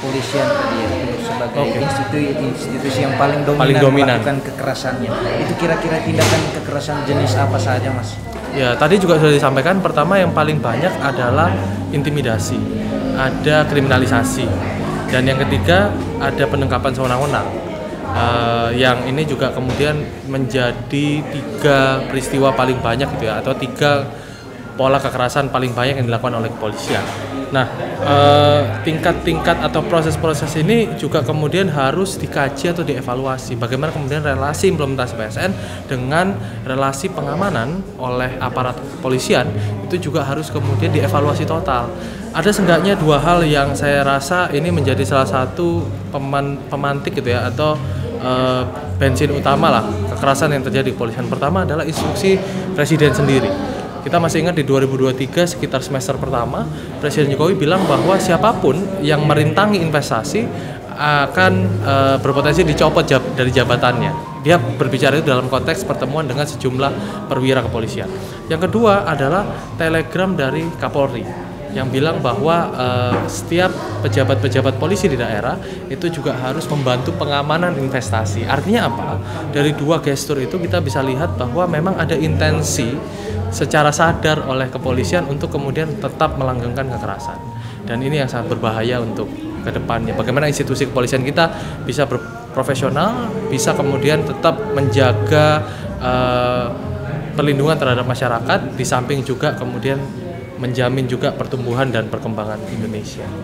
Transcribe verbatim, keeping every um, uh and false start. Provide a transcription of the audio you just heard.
kepolisian tadi ya, sebagai Oke. institusi institusi yang paling dominan, Paling dominan. melakukan kekerasannya. Itu kira-kira tindakan kekerasan jenis apa saja, Mas? Ya, tadi juga sudah disampaikan, pertama yang paling banyak adalah intimidasi, ada kriminalisasi, dan yang ketiga ada penangkapan sewenang-wenang. Uh, yang ini juga kemudian menjadi tiga peristiwa paling banyak gitu ya, atau tiga pola kekerasan paling banyak yang dilakukan oleh kepolisian. Nah, uh, tingkat-tingkat atau proses-proses ini juga kemudian harus dikaji atau dievaluasi. Bagaimana kemudian relasi implementasi P S N dengan relasi pengamanan oleh aparat kepolisian itu juga harus kemudian dievaluasi total. Ada seenggaknya dua hal yang saya rasa ini menjadi salah satu peman, pemantik gitu ya, atau uh, bensin utama lah kekerasan yang terjadi di kepolisian. Pertama adalah instruksi Presiden sendiri. Kita masih ingat di dua ribu dua puluh tiga sekitar semester pertama, Presiden Jokowi bilang bahwa siapapun yang merintangi investasi akan uh, berpotensi dicopot jab, dari jabatannya. Dia berbicara itu dalam konteks pertemuan dengan sejumlah perwira kepolisian. Yang kedua adalah telegram dari Kapolri yang bilang bahwa uh, setiap pejabat-pejabat polisi di daerah itu juga harus membantu pengamanan investasi. Artinya apa? Dari dua gestur itu kita bisa lihat bahwa memang ada intensi secara sadar oleh kepolisian untuk kemudian tetap melanggengkan kekerasan. Dan ini yang sangat berbahaya untuk kedepannya. Bagaimana institusi kepolisian kita bisa berprofesional, bisa kemudian tetap menjaga uh, perlindungan terhadap masyarakat, di samping juga kemudian menjamin juga pertumbuhan dan perkembangan Indonesia.